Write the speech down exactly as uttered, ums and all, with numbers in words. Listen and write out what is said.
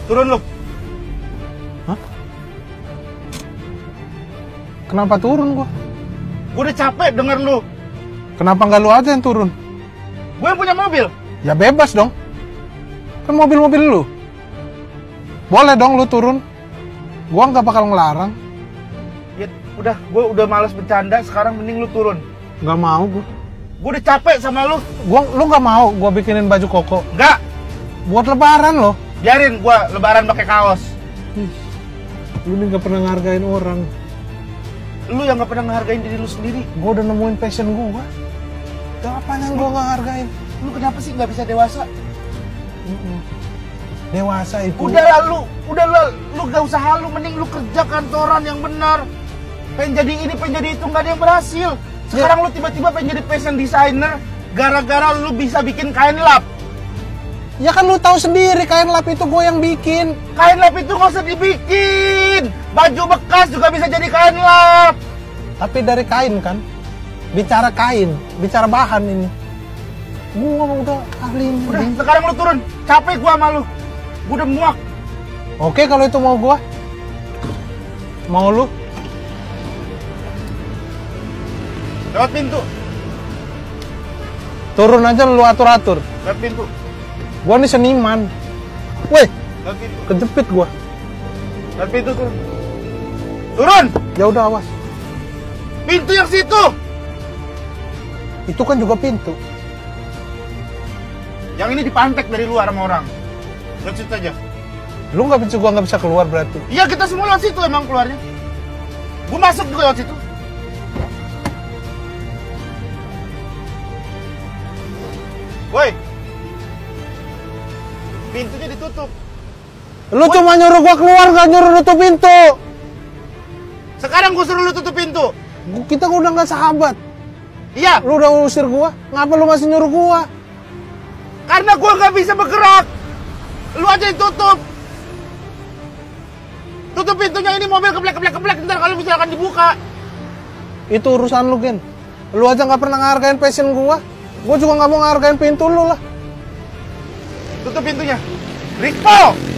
Turun lu. Hah? Kenapa turun gua? Gua udah capek denger lu. Kenapa nggak lu aja yang turun? Gue yang punya mobil. Ya bebas dong. Kan mobil-mobil lu. Boleh dong lu turun. Gua nggak bakal ngelarang. Ya udah, gue udah malas bercanda. Sekarang mending lu turun. Nggak mau gua. Gue udah capek sama lu. Gua lu nggak mau gua bikinin baju koko. Nggak. Buat lebaran loh. Biarin gue lebaran pakai kaos. Ih, lu nih nggak pernah ngehargain orang. Lu yang nggak pernah ngehargain diri lu sendiri. Gua udah nemuin passion gua. Gak apa yang gua nggak hargain. Lu kenapa sih nggak bisa dewasa? Mm-mm. Dewasa itu. Udah lah lu, udah lah, lu gak usah halu, mending lu kerja kantoran yang benar. Pengen jadi ini, pengen jadi itu, nggak ada yang berhasil. Sekarang ya. Lu tiba-tiba pengen jadi fashion designer gara-gara lu bisa bikin kain lap. Ya kan lu tahu sendiri kain lap itu gue yang bikin. Kain lap itu nggak usah dibikin. Baju bekas juga bisa jadi kain lap. Tapi dari kain kan. Bicara kain, bicara bahan ini. Gua udah ahli. Udah, sekarang lu turun. Capek gua sama lu. Gua udah muak. Oke kalau itu mau gua. Mau lu? Lewat pintu. Turun aja lu atur-atur. Lewat pintu. Gua nih seniman. Weh, Lewat pintu. kejepit gua. Lewat pintu turun. Turun. Ya udah awas. Pintu yang situ. Itu kan juga pintu. Yang ini dipantek dari luar sama orang. Lewat situ aja. Lu nggak bisa, gua nggak bisa keluar berarti. Iya, kita semua lewat situ emang keluarnya. Gua masuk juga lewat situ. Woi. Pintunya ditutup. Lu Woy. Cuma nyuruh gua keluar, nggak nyuruh nutup pintu. Sekarang gua suruh lu tutup pintu. Kita udah nggak sahabat. Iya. Lu udah usir gua, ngapa lu masih nyuruh gua? Karena gua nggak bisa bergerak. Lu aja yang tutup. Tutup pintunya, ini mobil keblek-keblek-keblek. Ntar kalau misalkan dibuka. Itu urusan lu, Gen. Lu aja nggak pernah ngehargain passion gua. Gua juga nggak mau ngehargain pintu lu lah. Tutup pintunya. Riko!